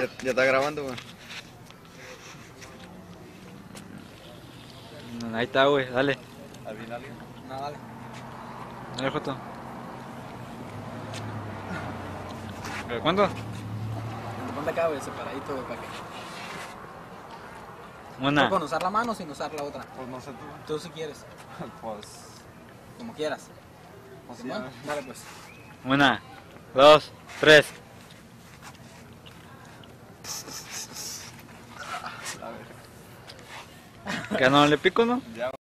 Ya está grabando, güey. Ahí está, güey, dale. Al final. No, dale. Dale, foto. ¿Cuánto? Ponte acá, güey, separadito, güey, para que... Una. ¿Con usar la mano o sin usar la otra? Pues no sé tú. Tú si quieres, Pues. como quieras. Pues sí, Simón, dale pues. Una, dos, tres. A ver. ¿Que no le pico, no? Ya.